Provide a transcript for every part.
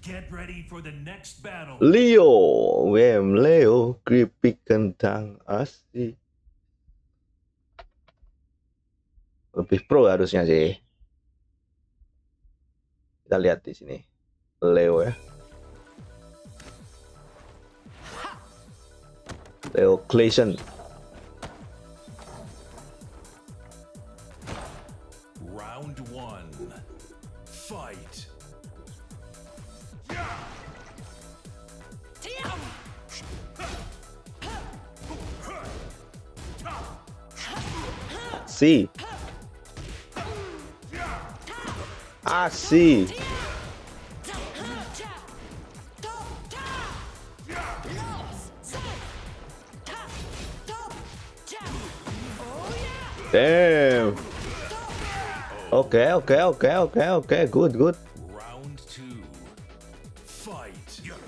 Get ready for the next battle. Leo, Leo, keripik kentang asli. Lebih pro harusnya sih. Kita lihat di sini. Leo ya. Leo Clayson. Round 1. Fight. See. I see. Damn. Okay. Good. Round 2. Fight.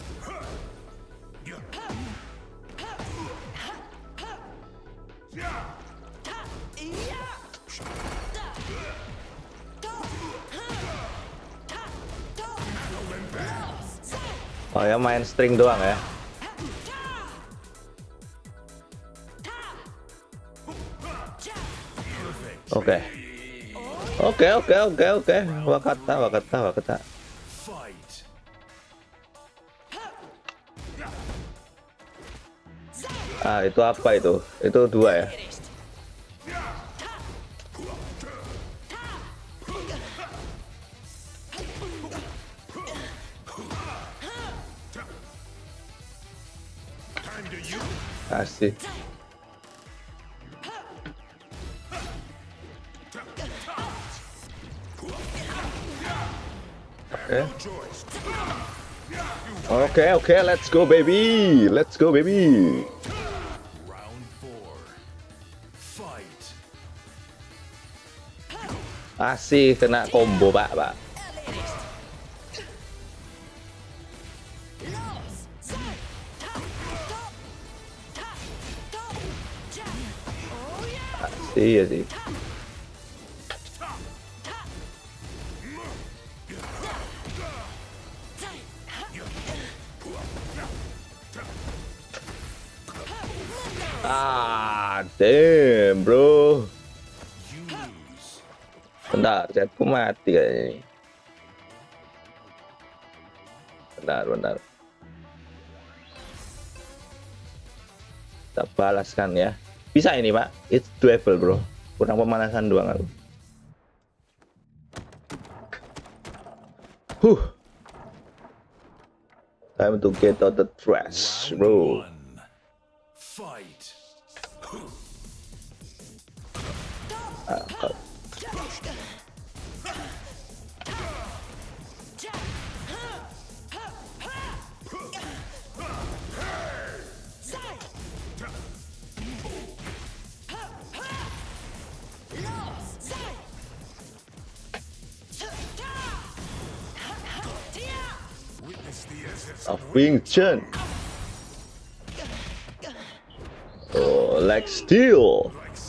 Oh ya, main string doang ya. Oke. Wakata. Fight. Ah, itu apa itu? Itu 2 ya. Asik. Oke, let's go baby. Round 4. Fight. Asik, kena combo pak. Iya sih. Damn bro. Bentar, chatku mati kayaknya ini. Bentar. Kita balaskan ya. Bisa ini pak, it's doable bro. Kurang pemanasan doang aku. Time to get out the trash, bro. Fight. Of Wing Chun. Oh, like steel.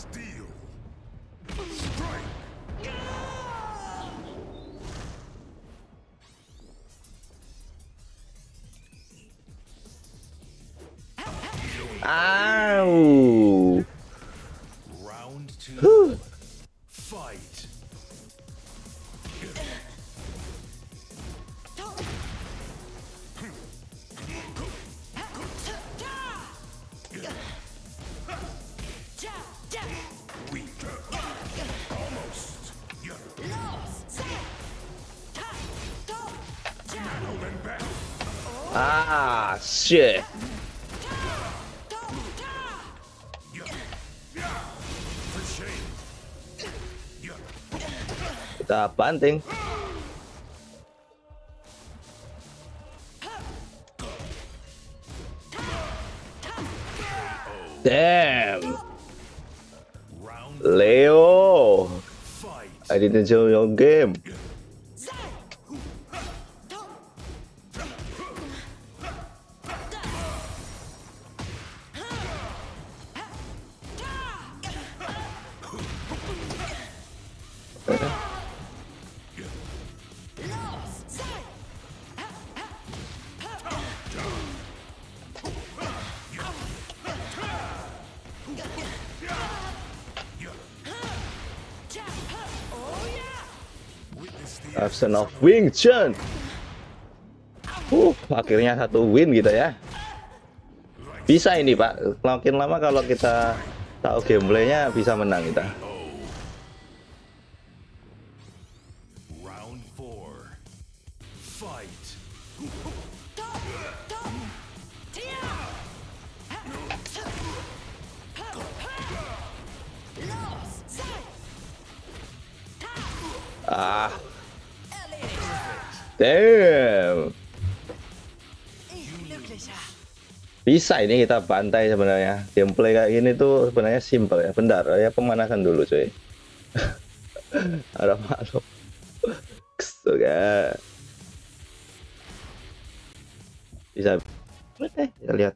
Ow. Round 2. Fight. Shit. Kita banting. Damn. Leo, I didn't show your game. Absence of Wing Chun. Akhirnya satu win gitu ya. Bisa ini Pak, makin lama kalau kita tahu gameplaynya bisa menang kita. Round 4. Fight. Ah, damn. Bisa ini kita bantai sebenarnya. Gameplay kayak gini tuh sebenarnya simple ya. Bentar ya, pemanasan dulu cuy. Ada malu. Oke. Bisa. Kita lihat.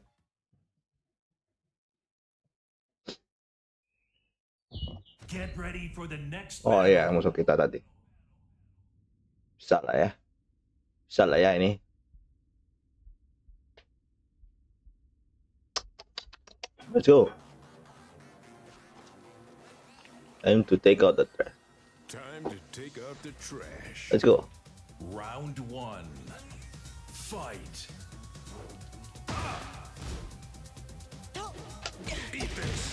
Get ready for the next Oh iya, musuh kita tadi. Bisa lah ya. Bisa lah ya ini. Let's go. Time to take out the trash. Time to take out the trash. Let's go. Round 1. Fight. Eat this.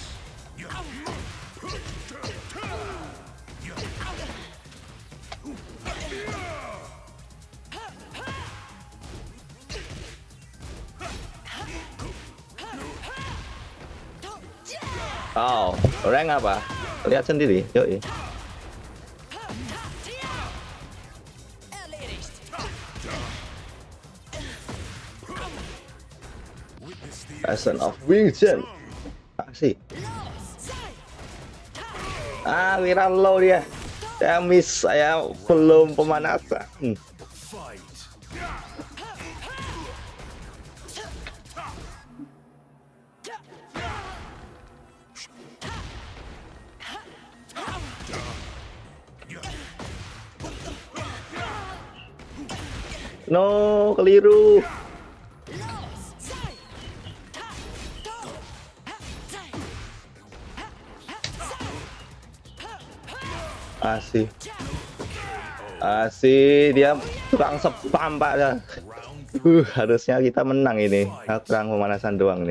Oh, rank apa? Lihat sendiri, yoi. Absence of Wing Chun. Asik. Ah, Wira low dia. Saya miss, saya belum pemanasan. Fight. No, keliru. Asik. Asik, dia tukang spam Pak. Harusnya kita menang ini. Kurang pemanasan doang nih.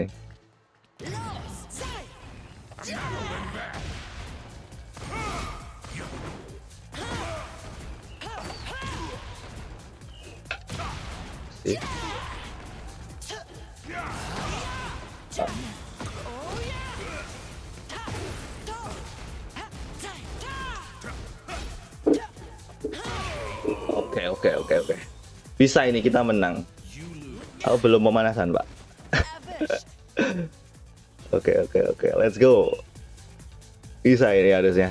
Asik. Oke. Bisa ini kita menang. Aku belum pemanasan, Pak. Oke. Let's go. Bisa ini harusnya.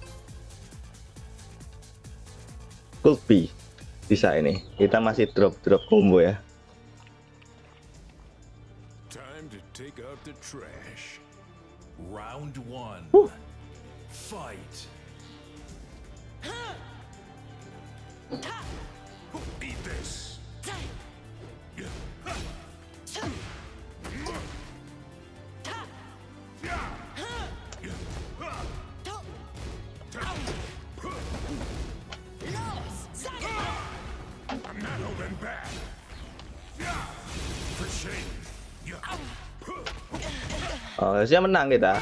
Could be. Bisa ini. Kita masih drop combo ya. Time to take out the trash. Round 1. Fight. Eat this. I'm not holding back. For shame. Oh, harusnya menang kita.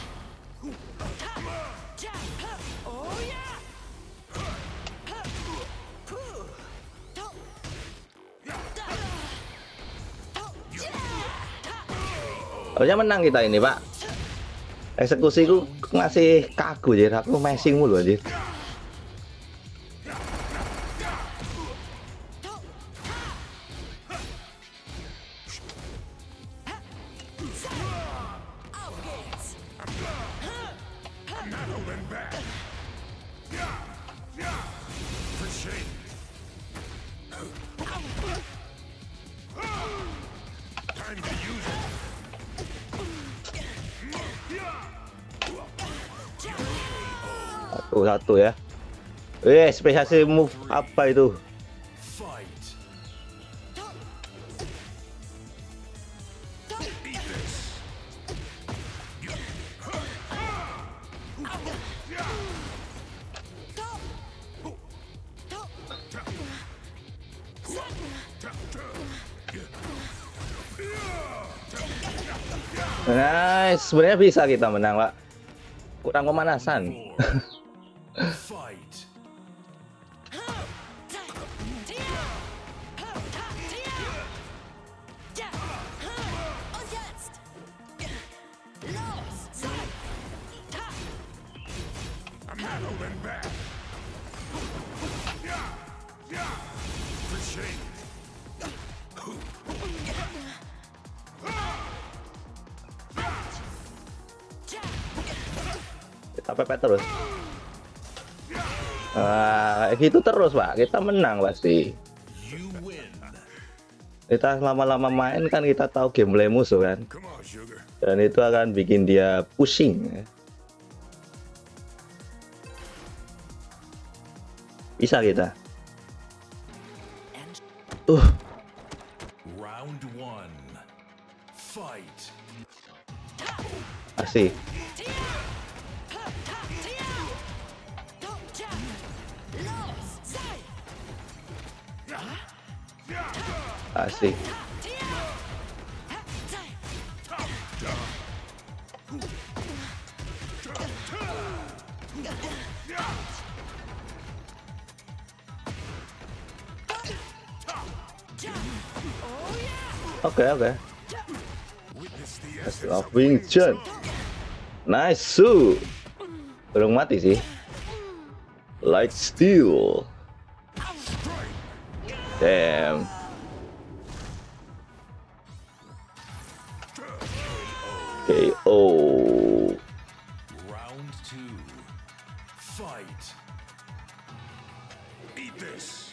Harusnya menang kita ini, Pak. Eksekusiku masih kaku jadi aku messing mulu aja. Satu ya. Spesial move apa itu? Fight. Nice, sebenarnya bisa kita menang, Pak. Kurang pemanasan. Fight. I'm not holding back. For shame. Kita pepet terus. Kayak gitu terus, Pak. Kita menang pasti. You win. Kita lama-lama main kan kita tahu gameplay musuh kan. Come on, sugar. Dan itu akan bikin dia pusing. Bisa kita. Round one. Fight. Asik. Asik. Oke. Of Wing Chun. Nice, Su. Belum mati sih. Light Steel. Damn. KO. Round two. Fight. Eat this.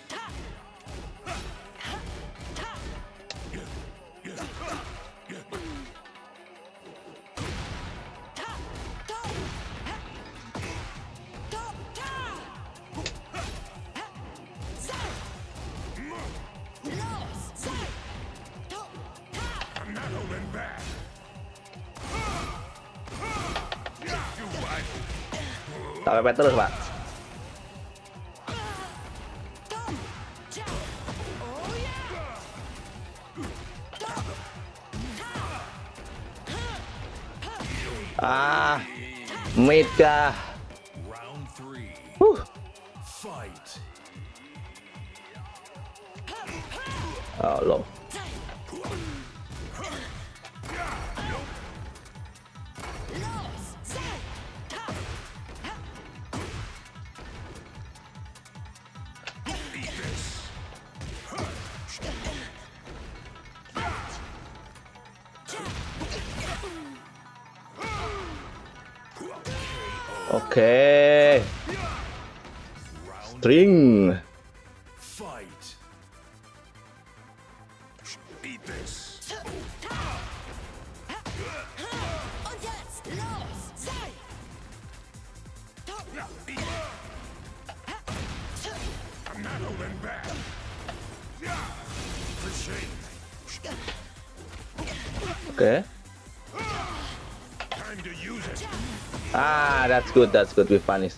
I'm not holding back. Tak pepet terus, Pak. Mega. Round three. Fight. Oh, loh. Oke. String. Fight. Eat this. I'm not holding back. For shame. Oke. Time to use it. That's good we punish.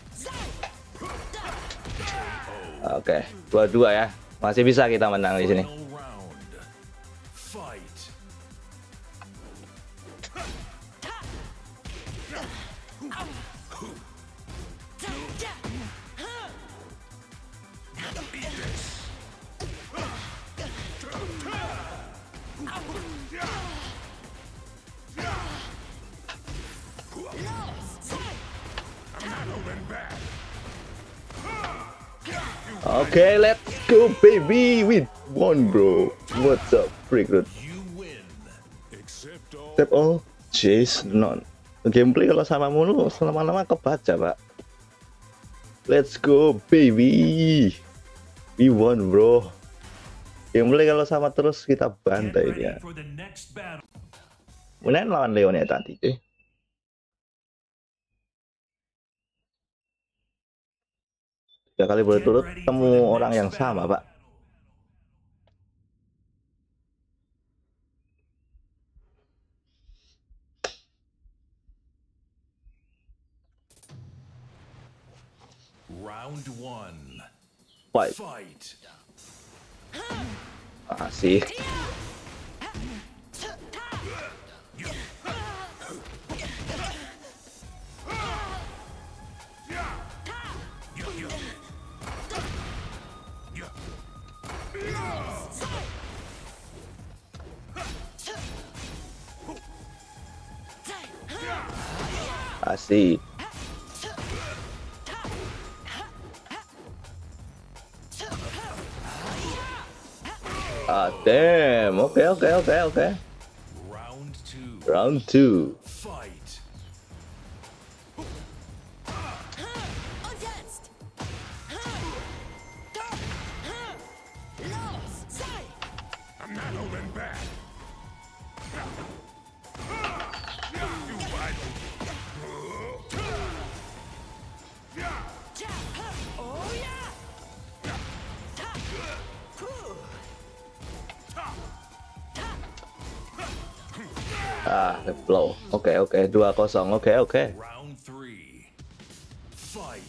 Oke, 2-2 ya. Masih bisa kita menang di sini. Final round. Fight. Eat this. I'm not holding back. Oke, let's go baby. We won, bro. What's up, recruit? You win. Accept all. Step all, chase none. Gameplay kalau sama mulu lama-lama kebaca, Pak. Let's go baby. We won, bro. Gameplay kalau sama terus kita bantai dia. Kemudian lawan Leon ya tadi. Tiga kali berturut temu orang yang sama, Pak. Round one. Fight. Fight. Asik. Asik. Ah, damn. Oke. Round two. Round 2. Fight. I'm not holding back. You fight. Ah, blow. Oke. 2-0. Oke. Round three. Fight.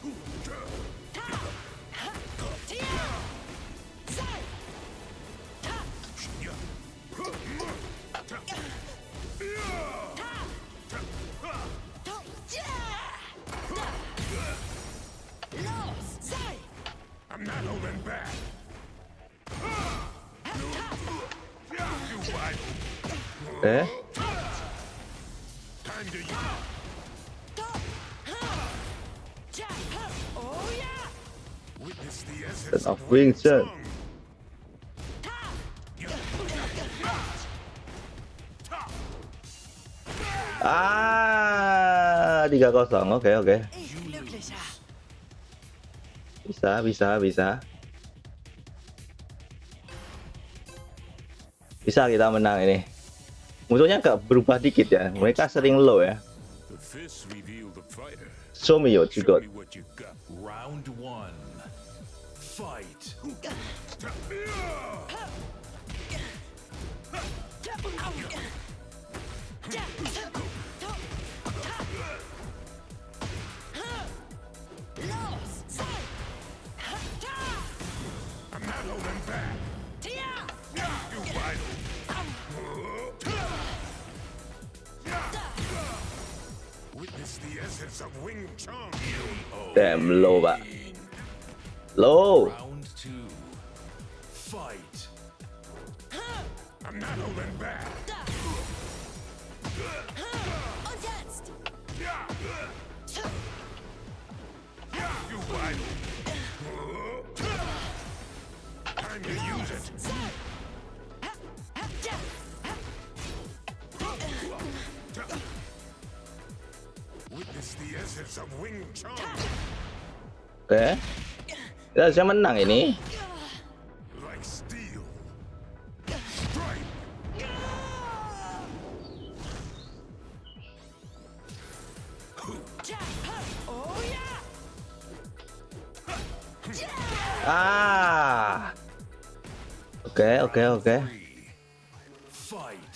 I'm not holding back. You fight. Eh? Time to use. Witness the essence Of Wing Chun. Ah, 3-0. Oke. Bisa. Bisa kita menang ini. Musuhnya agak berubah dikit ya. Mereka sering low ya. The fists reveal the fighter. Show me what you Show got. me what you got. Round one. Fight. I'm not holding back. You fight. Witness the essence of Wing Chun. Damn low, Pak. Low. Round two. Fight. I'm not holding back. You fight. Time to use it. Witness the essence of Wing Chun. Oke. Kita bisa menang ini. Like steel. Strike. Ah. Oke. Three. Fight.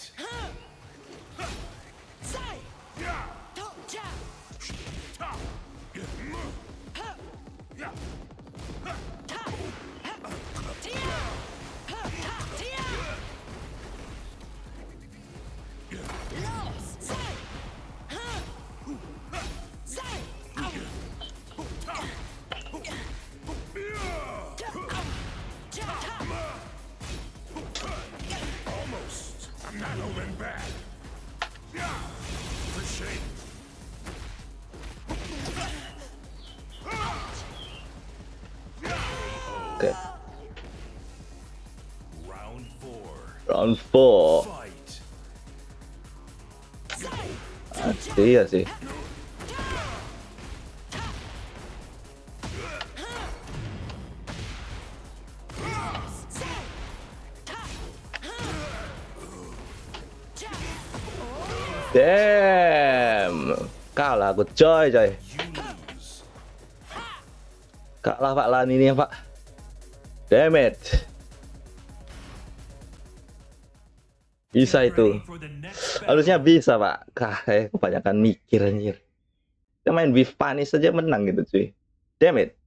Almost. I'm not holding back. For shame. Oke. Round four. Round 4. Fight. Iya sih. Damn. Kalah aku coy. You lose. Kalah Pak Lan ini ya Pak. Damn it. Bisa itu. For the next battle. Harusnya bisa Pak. Kebanyakan mikir anjir. Kita main with punish saja menang gitu cuy. Damn it.